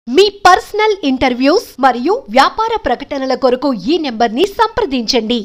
మీ personal interviews మరియు వ్యాపార ప్రకటనల కొరకు ఈ నెంబర్ని సంప్రదించండి.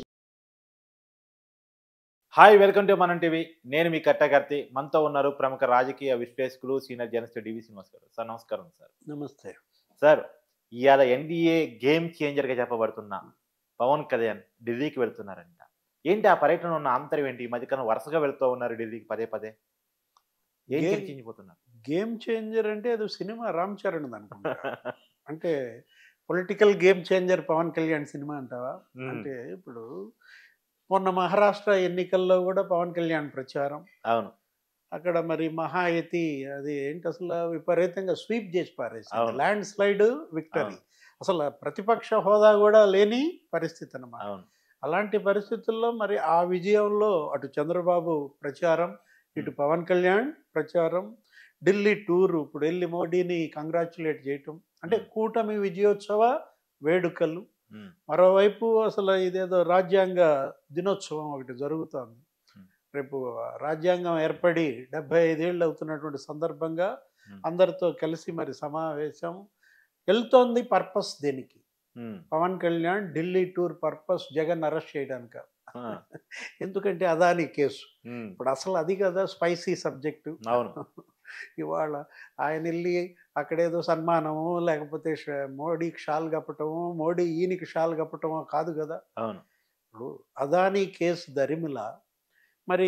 Hi, welcome to Manam TV. నేను మీ కట్టకర్తి. మనతో ఉన్నారు ప్రముఖ రాజకీయ విశ్లేషకులు సీనియర్ జర్నలిస్ట్ డివి శ్రీనివాస్ గారు. సార్ నమస్కారం. సార్ నమస్తే సార్, ఇవాళ ఎన్డీఏ గేమ్ చేంజర్గా చెప్పబడుతున్న పవన్ కళ్యాణ్ ఢిల్లీకి వెళ్తున్నారంట. ఏంటి ఆ పర్యటన ఉన్న అంతరం ఏంటి? ఈ మధ్యకాలం వరుసగా వెళ్తూ ఉన్నారు ఢిల్లీకి పదే పదే. ఏం చర్చించిపోతున్నారు? గేమ్ చేంజర్ అంటే అది సినిమా రామ్ చరణ్ అనుకుంటా. అంటే political game changer Pawan Kalyan cinema అంటావా? అంటే ఇప్పుడు మొన్న మహారాష్ట్ర ఎన్నికల్లో కూడా పవన్ కళ్యాణ్ ప్రచారం. అవును, అక్కడ మరి మహాయతి అది ఏంటి అసలు విపరీతంగా స్వీప్ చేసి పారేసింది. Land slide victory. అసలు ప్రతిపక్ష హోదా కూడా లేని పరిస్థితి అన్నమాట. అలాంటి పరిస్థితుల్లో మరి ఆ విజయంలో అటు చంద్రబాబు ప్రచారం, ఇటు పవన్ కళ్యాణ్ ప్రచారం, ఢిల్లీ టూరు, ఇప్పుడు వెళ్ళి మోడీని కంగ్రాచులేట్ చేయటం, అంటే కూటమి విజయోత్సవ వేడుకలు. మరోవైపు అసలు ఇదేదో రాజ్యాంగ దినోత్సవం ఒకటి జరుగుతోంది. రేపు రాజ్యాంగం ఏర్పడి 75 ఏళ్ళు అవుతున్నటువంటి సందర్భంగా అందరితో కలిసి మరి సమావేశం వెళ్తోంది. పర్పస్ దేనికి? Pawan Kalyan Delhi tour purpose Jagan arrest చేయడానిక. ఎందుకంటే అదాని కేసు. ఇప్పుడు అసలు అది కదా స్పైసీ సబ్జెక్టు. ఇవాళ ఆయన వెళ్ళి అక్కడేదో సన్మానము, లేకపోతే మోడీకి షాల్ కప్పటము, మోడీ ఈయనకి షాల్ కప్పటమో కాదు కదా. ఇప్పుడు అదాని కేసు దరిమిల మరి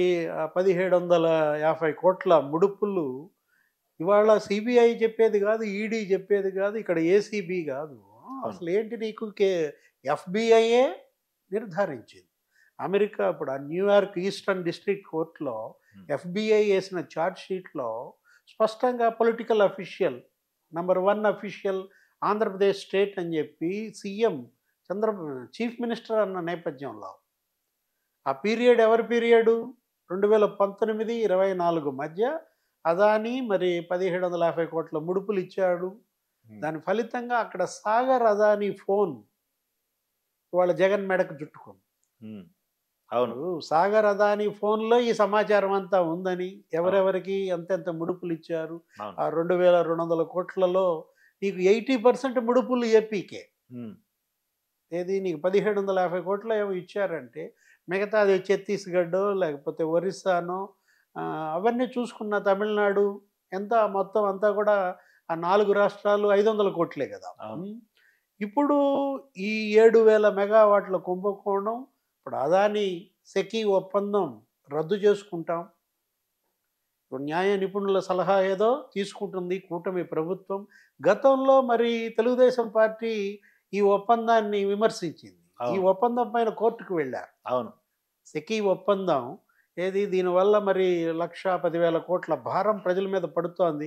1750 కోట్ల ముడుపులు ఇవాళ సిబిఐ చెప్పేది కాదు, ఈడీ చెప్పేది కాదు, ఇక్కడ ఏసీబీ కాదు. అసలు ఏంటి నీకు ఎఫ్బిఐఏ నిర్ధారించింది. అమెరికా ఇప్పుడు ఆ న్యూయార్క్ ఈస్టర్న్ డిస్ట్రిక్ట్ కోర్టులో ఎఫ్బిఐ వేసిన ఛార్జ్ షీట్లో స్పష్టంగా political official number 1 official Andhra Pradesh state అని చెప్పి సీఎం చీఫ్ మినిస్టర్ అన్న నేపథ్యంలో ఆ పీరియడ్ ఎవరి పీరియడు? 2019-24 మధ్య అదాని మరి 1750 కోట్ల ముడుపులు ఇచ్చాడు. దాని ఫలితంగా అక్కడ సాగర్ అదాని ఫోన్ వాళ్ళ జగన్ మెడకు చుట్టుకుంది. అవును, సాగర్ అదాని ఫోన్లో ఈ సమాచారం అంతా ఉందని, ఎవరెవరికి ఎంతెంత ముడుపులు ఇచ్చారు, ఆ 2200 కోట్లలో నీకు 80% ముడుపులు ఏపీకే. ఏది నీకు 1750 కోట్లు ఏమో ఇచ్చారంటే మిగతా అది ఛత్తీస్గఢ్ లేకపోతే ఒరిస్సానో అవన్నీ చూసుకున్న తమిళనాడు ఎంత మొత్తం అంతా కూడా ఆ 4 రాష్ట్రాలు 500 కోట్లే కదా. ఇప్పుడు ఈ 7000 మెగావాట్ల కుంభకోణం, ఇప్పుడు అదాని సెకీ ఒప్పందం రద్దు చేసుకుంటాం. ఇప్పుడు న్యాయ నిపుణుల సలహా ఏదో తీసుకుంటుంది కూటమి ప్రభుత్వం. గతంలో మరి తెలుగుదేశం పార్టీ ఈ ఒప్పందాన్ని విమర్శించింది. ఈ ఒప్పందం పైన కోర్టుకు వెళ్ళారు. అవును, సెకీ ఒప్పందం ఏది దీనివల్ల మరి 1,10,000 కోట్ల భారం ప్రజల మీద పడుతోంది.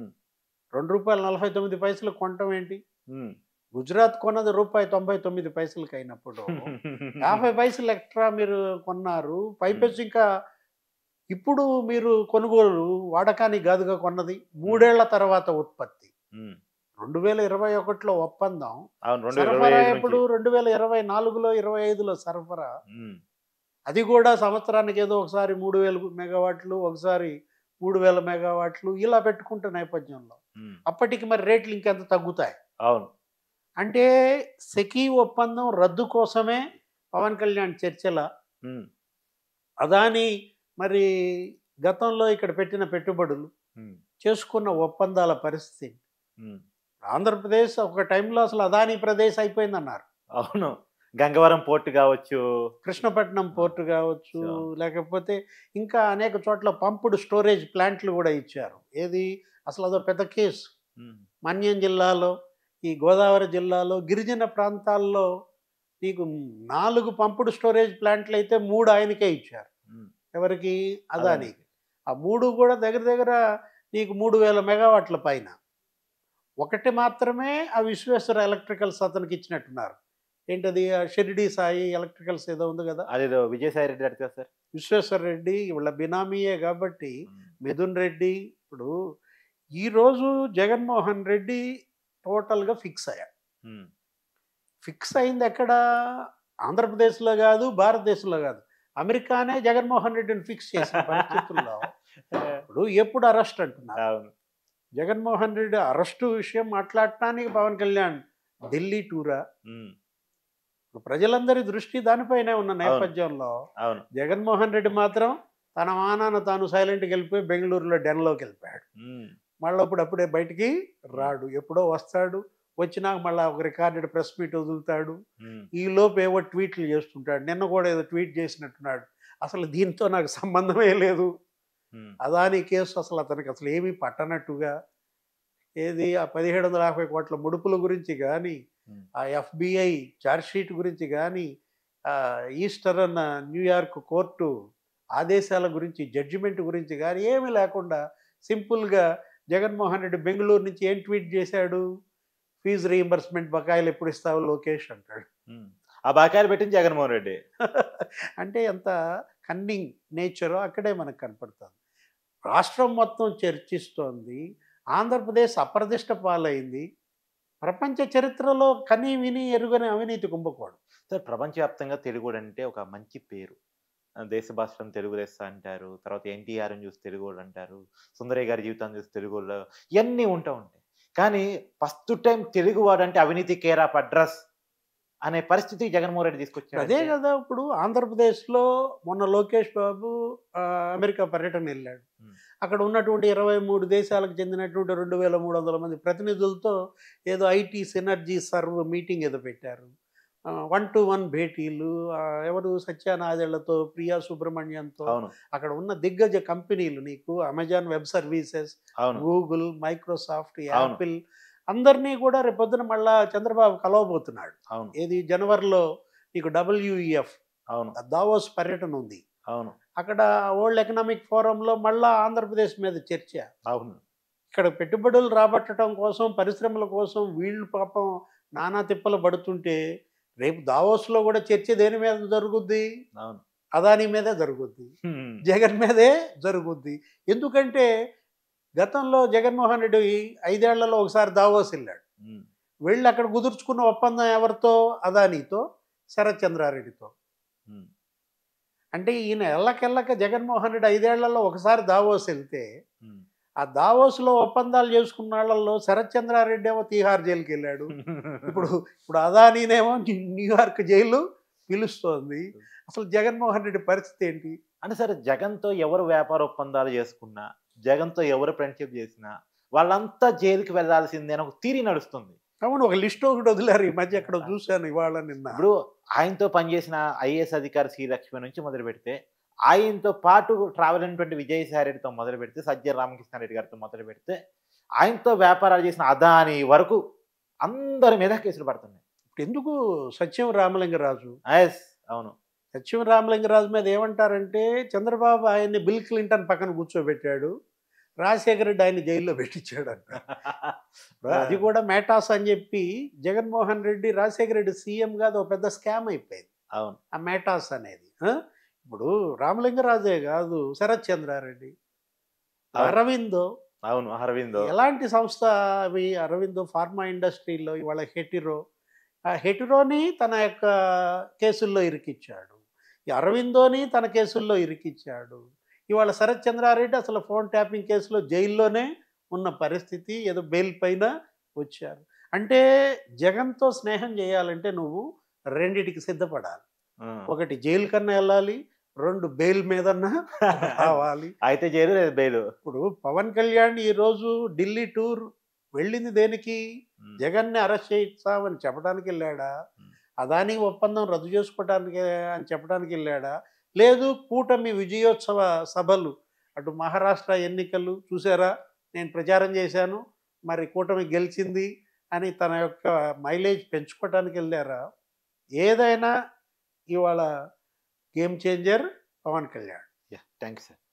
₹2.49 కొనటం ఏంటి? గుజరాత్ కొన్నది ₹1.99 అయినప్పుడు 50 పైసలు ఎక్స్ట్రా మీరు కొన్నారు. పైపెచ్చు ఇంకా ఇప్పుడు మీరు కొనుగోలు వాడకానికి కాదుగా కొన్నది, 3 ఏళ్ల తర్వాత ఉత్పత్తి. 2021లో ఒప్పందం, సరఫరా ఎప్పుడు 2024లో 25లో సరఫరా. అది కూడా సంవత్సరానికి ఏదో ఒకసారి 3000 మెగావాట్లు, ఒకసారి 3000 మెగావాట్లు ఇలా పెట్టుకుంటే నేపథ్యంలో అప్పటికి మరి రేట్లు ఇంకెంత తగ్గుతాయి. అవును, అంటే సెకీ ఒప్పందం రద్దు కోసమే పవన్ కళ్యాణ్ చర్చల. అదాని మరి గతంలో ఇక్కడ పెట్టిన పెట్టుబడులు, చేసుకున్న ఒప్పందాల పరిస్థితి. ఆంధ్రప్రదేశ్ ఒక టైంలో అసలు అదాని ప్రదేశ్ అయిపోయిందన్నారు. అవును, గంగవరం పోర్టు కావచ్చు, కృష్ణపట్నం పోర్టు కావచ్చు, లేకపోతే ఇంకా అనేక చోట్ల పంపుడు స్టోరేజ్ ప్లాంట్లు కూడా ఇచ్చారు. ఏది అసలు అదో పెద్ద కేసు. మన్యం జిల్లాలో, ఈ గోదావరి జిల్లాలో గిరిజన ప్రాంతాల్లో నీకు 4 పంపుడు స్టోరేజ్ ప్లాంట్లు అయితే 3 ఆయనకే ఇచ్చారు. ఎవరికి? అదానికి. ఆ 3 కూడా దగ్గర దగ్గర నీకు 3000 మెగావాట్ల పైన. ఒకటి మాత్రమే ఆ విశ్వేశ్వర ఎలక్ట్రికల్స్ అతనికి ఇచ్చినట్టున్నారు. ఏంటది? షిరిడి సాయి ఎలక్ట్రికల్స్ ఏదో ఉంది కదా, అదేదో విజయసాయి రెడ్డి అడుగుతా సార్. విశ్వేశ్వర రెడ్డి వీళ్ళ బినామీయే కాబట్టి మిథున్ రెడ్డి. ఇప్పుడు ఈరోజు జగన్మోహన్ రెడ్డి టోటల్గా ఫిక్స్ అయ్యాడు. ఫిక్స్ అయింది ఎక్కడ? ఆంధ్రప్రదేశ్లో కాదు, భారతదేశంలో కాదు, అమెరికానే జగన్మోహన్ రెడ్డిని ఫిక్స్ చేసిన పరిస్థితుల్లో ఇప్పుడు ఎప్పుడు అరెస్ట్ అంటున్నారు. జగన్మోహన్ రెడ్డి అరెస్టు విషయం మాట్లాడటానికి పవన్ కళ్యాణ్ ఢిల్లీ టూరా? ప్రజలందరి దృష్టి దానిపైనే ఉన్న నేపథ్యంలో అవును జగన్మోహన్ రెడ్డి మాత్రం తన మానాన తాను సైలెంట్కి వెళ్ళిపోయి బెంగళూరులో డెన్లోకి వెళ్ళిపోయాడు. మళ్ళీ అప్పుడే బయటికి రాడు, ఎప్పుడో వస్తాడు, వచ్చినాక మళ్ళీ ఒక రికార్డెడ్ ప్రెస్ మీట్ వదులుతాడు. ఈ లోపు ఏవో ట్వీట్లు చేస్తుంటాడు. నిన్న కూడా ఏదో ట్వీట్ చేసినట్టున్నాడు. అసలు దీంతో నాకు సంబంధమే లేదు, అదాని కేసు అసలు అతనికి అసలు ఏమీ పట్టనట్టుగా, ఏది ఆ 1750 కోట్ల ముడుపుల గురించి కానీ, ఆ FBI ఛార్జ్షీట్ గురించి కానీ, ఈస్టర్న్ న్యూయార్క్ కోర్టు ఆదేశాల గురించి, జడ్జిమెంట్ గురించి కానీ ఏమీ లేకుండా సింపుల్గా జగన్మోహన్ రెడ్డి బెంగళూరు నుంచి ఏం ట్వీట్ చేశాడు? ఫీజు రీయింబర్స్మెంట్ బకాయిలు ఎప్పుడు ఇస్తావు లోకేష్ అంటాడు. ఆ బకాయిలు పెట్టింది జగన్మోహన్ రెడ్డి. అంటే ఎంత కన్నింగ్ నేచరో అక్కడే మనకు కనపడుతుంది. రాష్ట్రం మొత్తం చర్చిస్తోంది, ఆంధ్రప్రదేశ్ అప్రదిష్ట పాలైంది. ప్రపంచ చరిత్రలో కని విని ఎరుగని అవినీతి కుంభకోణం. సార్ ప్రపంచవ్యాప్తంగా తెలుగు అంటే ఒక మంచి పేరు. దేశ భాషలను తెలుగు లెస్స అంటారు, తర్వాత ఎన్టీఆర్ని చూసి తెలుగుడు అంటారు, సుందరయ్య గారి జీవితాన్ని చూసి తెలుగులో ఇవన్నీ ఉంటాయి. కానీ ఫస్ట్ టైం తెలుగు వాడంటే అవినీతి కేర్ ఆఫ్ అడ్రస్ అనే పరిస్థితి జగన్మోహన్ రెడ్డి తీసుకొచ్చాడు. అదే కదా ఇప్పుడు ఆంధ్రప్రదేశ్లో మొన్న లోకేష్ బాబు అమెరికా పర్యటన వెళ్ళాడు. అక్కడ ఉన్నటువంటి 23 దేశాలకు చెందినటువంటి 2300 మంది ప్రతినిధులతో ఏదో ఐటీ సినర్జీ సర్వ్ మీటింగ్ ఏదో పెట్టారు. 1-to-1 భేటీలు, ఎవరు సత్యానాదేళ్లతో, ప్రియా సుబ్రహ్మణ్యంతో, అక్కడ ఉన్న దిగ్గజ కంపెనీలు, నీకు Amazon web services, Google, Microsoft, Apple అందరినీ కూడా రేపొద్దున మళ్ళా చంద్రబాబు కలవబోతున్నాడు. ఏది జనవరిలో నీకు WEF దావోస్ పర్యటన ఉంది. అక్కడ వరల్డ్ ఎకనామిక్ ఫోరంలో మళ్ళా ఆంధ్రప్రదేశ్ మీద చర్చ. ఇక్కడ పెట్టుబడులు రాబట్టడం కోసం, పరిశ్రమల కోసం వీళ్ళు పాపం నానా తిప్పలు పడుతుంటే రేపు దావోస్లో కూడా చర్చ దేని మీద జరుగుద్ది? అదానీ మీదే జరుగుద్ది, జగన్ మీదే జరుగుద్ది. ఎందుకంటే గతంలో జగన్మోహన్ రెడ్డి 5 ఏళ్లలో ఒకసారి దావోస్ వెళ్ళాడు. వెళ్ళి అక్కడ కుదుర్చుకున్న ఒప్పందం ఎవరితో? అదానీతో, శరత్ చంద్రారెడ్డితో. అంటే ఈయన ఎల్లకెళ్ళక జగన్మోహన్ రెడ్డి 5 ఏళ్లలో ఒకసారి దావోస్ వెళ్తే, ఆ దావోస్లో ఒప్పందాలు చేసుకున్న వాళ్ళల్లో శరత్ చంద్రారెడ్డి ఏమో తీహార్ జైలుకి వెళ్ళాడు. ఇప్పుడు అదానీనేమో న్యూయార్క్ జైలు పిలుస్తోంది. అసలు జగన్మోహన్ రెడ్డి పరిస్థితి ఏంటి అంటే? సరే, జగన్తో ఎవరు వ్యాపార ఒప్పందాలు చేసుకున్నా, జగన్తో ఎవరు ఫ్రెండ్షిప్ చేసినా వాళ్ళంతా జైలుకి వెళ్లాల్సిందే అని ఒక థీరీ నడుస్తుంది. అవును, ఒక లిస్ట్ ఒకటి వదిలేరు. ఈ మధ్య ఎక్కడ చూశాను, ఇవాళ నిన్న. ఇప్పుడు ఆయనతో పనిచేసిన IAS అధికారి శ్రీ లక్ష్మి నుంచి మొదలు పెడితే, ఆయనతో పాటు ట్రావెల్ అయినటువంటి విజయసాయి రెడ్డితో మొదలు పెడితే, సజ్జల రామకృష్ణారెడ్డి గారితో మొదలు పెడితే, ఆయనతో వ్యాపారాలు చేసిన అదాని వరకు అందరి మీద కేసులు పడుతున్నాయి. ఎందుకు? సత్యం రామలింగరాజు. అవును, సత్యం రామలింగరాజు మీద ఏమంటారంటే, చంద్రబాబు ఆయన్ని బిల్ క్లింటన్ పక్కన కూర్చోబెట్టాడు, రాజశేఖర రెడ్డి ఆయన జైల్లో పెట్టించాడు అంట. అది కూడా మేటాస్ అని చెప్పి జగన్మోహన్ రెడ్డి, రాజశేఖర రెడ్డి సీఎం కాదు, ఒక పెద్ద స్కామ్ అయిపోయింది. అవును, ఆ మేటాస్ అనేది. ఇప్పుడు రామలింగరాజే కాదు, శరత్ చంద్రారెడ్డి, అరవిందో. అవును, అరవిందో ఎలాంటి సంస్థ అవి? అరవిందో ఫార్మా ఇండస్ట్రీలో ఇవాళ హెటిరో, ఆ హెటిరోని తన యొక్క కేసుల్లో ఇరికిచ్చాడు, ఈ అరవిందోని తన కేసుల్లో ఇరికిచ్చాడు. ఇవాళ శరత్ చంద్రారెడ్డి అసలు ఫోన్ ట్యాపింగ్ కేసులో జైల్లోనే ఉన్న పరిస్థితి, ఏదో బెయిల్ పైన వచ్చారు. అంటే జగన్తో స్నేహం చేయాలంటే నువ్వు రెండిటికి సిద్ధపడాలి. ఒకటి జైలు కన్నా వెళ్ళాలి, 2 బెయిల్ మీదన్నా రావాలి. అయితే జైలు లేదు బెయిల్. ఇప్పుడు పవన్ కళ్యాణ్ ఈరోజు ఢిల్లీ టూర్ వెళ్ళింది దేనికి? జగన్ని అరెస్ట్ చేయిస్తామని చెప్పడానికి వెళ్ళాడా? అదానీ ఒప్పందం రద్దు చేసుకోవడానికి అని చెప్పడానికి వెళ్ళాడా? లేదు, కూటమి విజయోత్సవ సభలు, అటు మహారాష్ట్ర ఎన్నికలు చూసారా, నేను ప్రచారం చేశాను, మరి కూటమి గెలిచింది అని తన యొక్క మైలేజ్ పెంచుకోవడానికి వెళ్ళారా? ఏదైనా ఇవాళ game changer Pawan Kalyan. Thanks sir.